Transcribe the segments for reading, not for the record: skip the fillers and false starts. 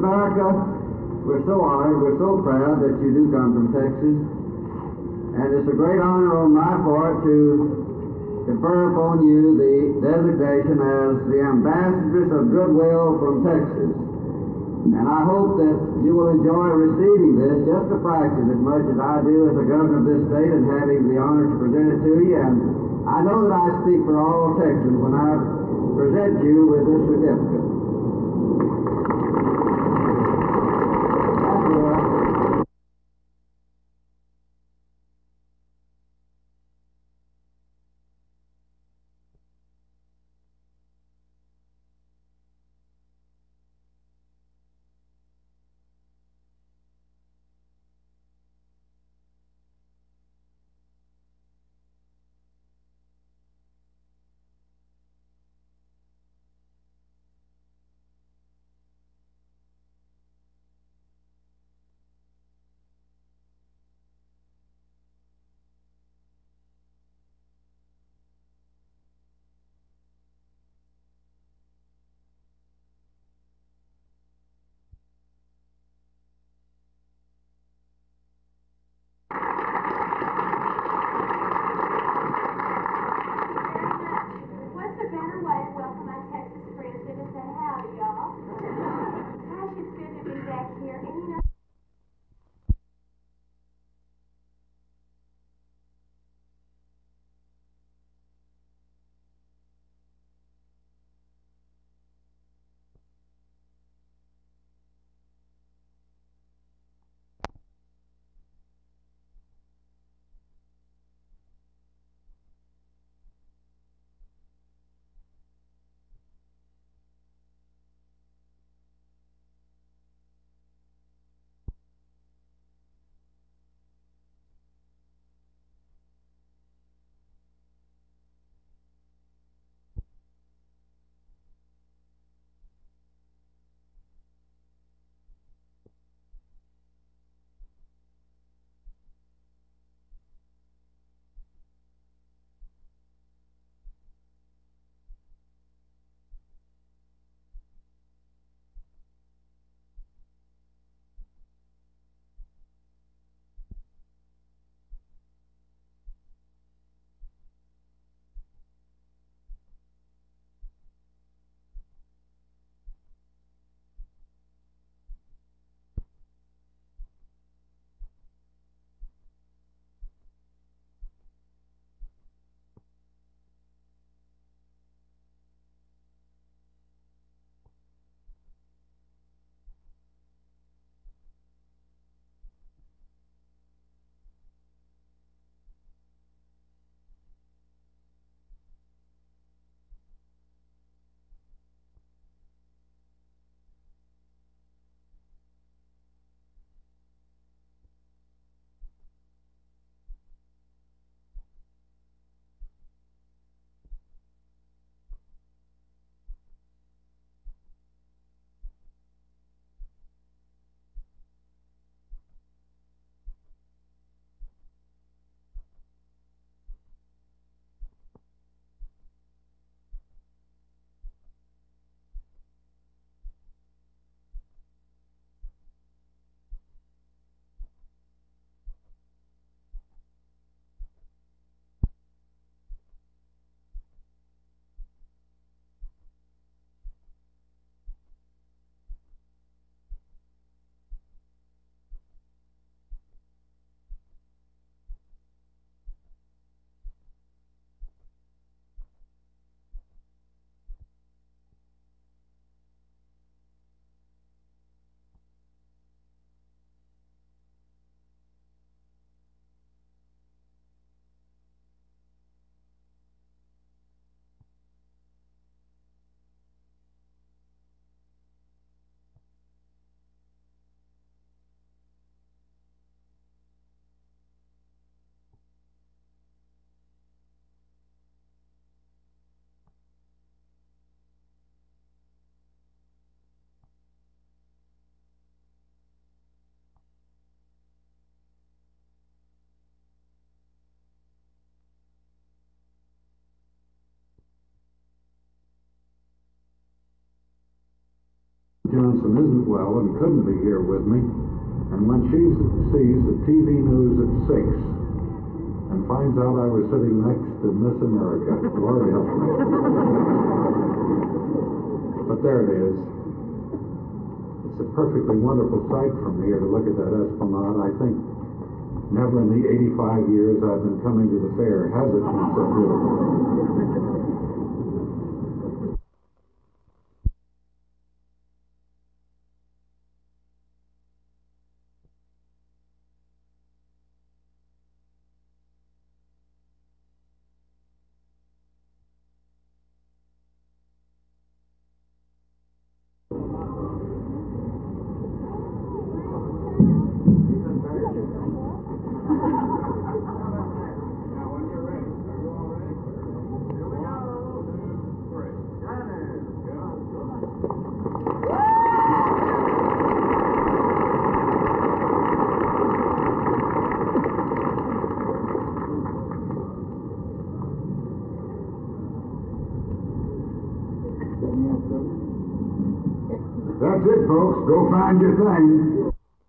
America, we're so honored, we're so proud that you do come from Texas. And it's a great honor on my part to confer upon you the designation as the Ambassadors of Goodwill from Texas. And I hope that you will enjoy receiving this just to practice as much as I do as the governor of this state and having the honor to present it to you. And I know that I speak for all Texans when I present you with this certificate. Jonsson isn't well and couldn't be here with me, and when she sees the TV news at 6 and finds out I was sitting next to Miss America, Lord help me. But there it is. It's a perfectly wonderful sight from here to look at that esplanade. I think never in the 85 years I've been coming to the fair has it been so beautiful. That's it, folks. Go find your thing.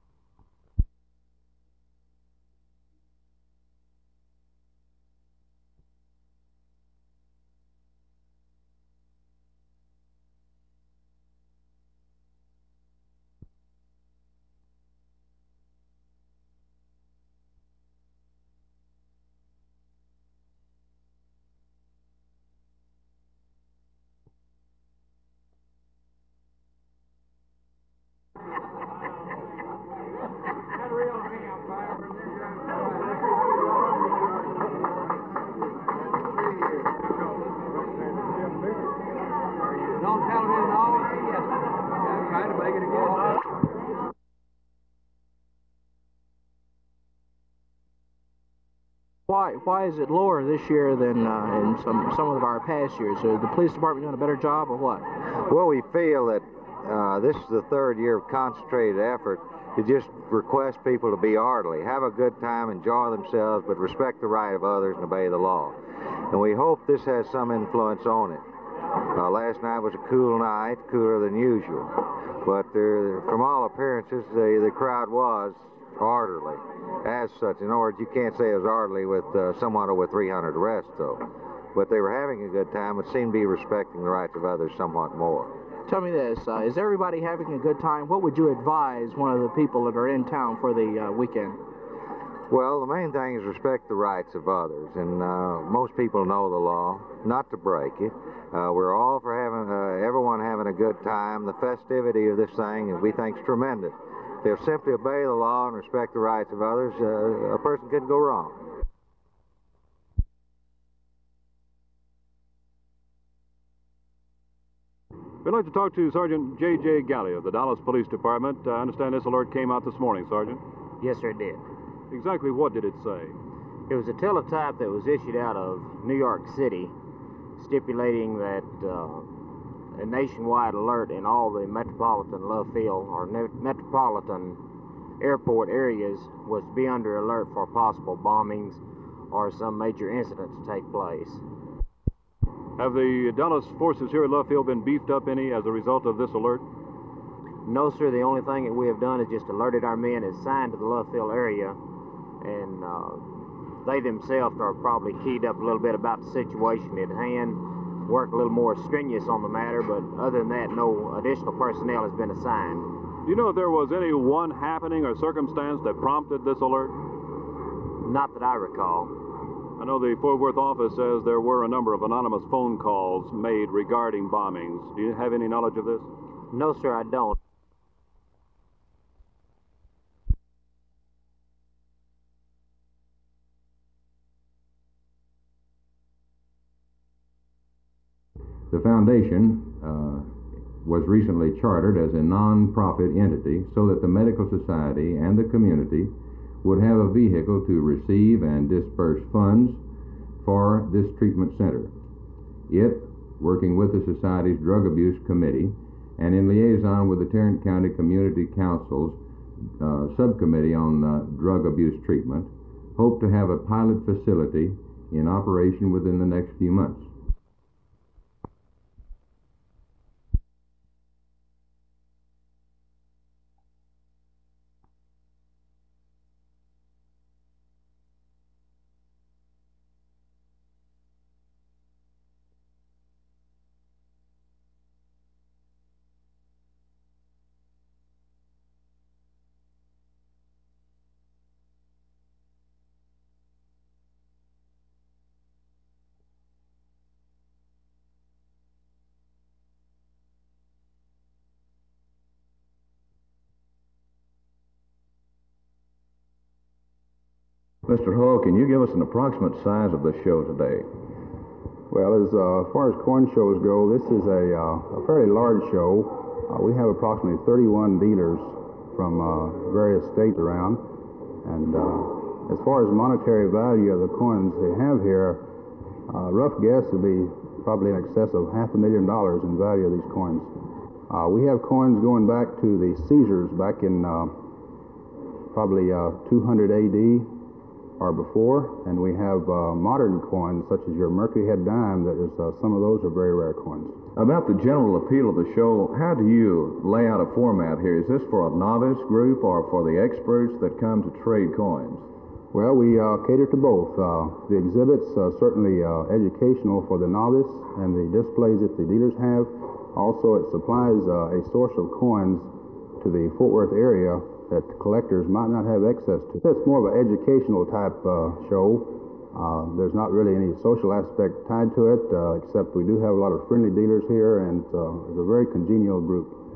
Why is it lower this year than in some of our past years? Is the police department doing a better job, or what? Well, we feel that this is the third year of concentrated effort to just request people to be orderly, have a good time, enjoy themselves, but respect the right of others and obey the law. And we hope this has some influence on it. Last night was a cool night, cooler than usual, but from all appearances, the crowd was orderly as such. In other words, you can't say it was orderly with somewhat over 300 arrests, though. But they were having a good time, but seemed to be respecting the rights of others somewhat more. Tell me this, is everybody having a good time? What would you advise one of the people that are in town for the weekend? Well, the main thing is respect the rights of others, and most people know the law, not to break it. We're all for having everyone having a good time. The festivity of this thing, we think, is tremendous. If they'll simply obey the law and respect the rights of others, a person couldn't go wrong. We'd like to talk to Sergeant J.J. Galley of the Dallas Police Department. I understand this alert came out this morning, Sergeant. Yes, sir, it did. Exactly what did it say? It was a teletype that was issued out of New York City stipulating that a nationwide alert in all the metropolitan Love Field or metropolitan airport areas was to be under alert for possible bombings or some major incident to take place. Have the Dallas forces here at Love Field been beefed up any as a result of this alert? No, sir. The only thing that we have done is just alerted our men assigned to the Love Field area, and they themselves are probably keyed up a little bit about the situation at hand, work a little more strenuous on the matter, but other than that, no additional personnel has been assigned. Do you know if there was any one happening or circumstance that prompted this alert? Not that I recall. I know the Fort Worth office says there were a number of anonymous phone calls made regarding bombings. Do you have any knowledge of this? No, sir, I don't. The foundation was recently chartered as a non-profit entity so that the medical society and the community would have a vehicle to receive and disperse funds for this treatment center. It, working with the Society's Drug Abuse Committee and in liaison with the Tarrant County Community Council's Subcommittee on Drug Abuse Treatment, hope to have a pilot facility in operation within the next few months. Mr. Hull, can you give us an approximate size of the show today? Well, as far as coin shows go, this is a fairly large show. We have approximately 31 dealers from various states around. And as far as monetary value of the coins they have here, rough guess would be probably in excess of $500,000 in value of these coins. We have coins going back to the seizures back in probably 200 AD or before, and we have modern coins such as your Mercury head dime. That is, some of those are very rare coins. About the general appeal of the show, how do you lay out a format here? Is this for a novice group or for the experts that come to trade coins? Well, we cater to both. The exhibits certainly educational for the novice, and the displays that the dealers have. Also, it supplies a source of coins to the Fort Worth area that collectors might not have access to. It's more of an educational type show. There's not really any social aspect tied to it, except we do have a lot of friendly dealers here, and it's a very congenial group.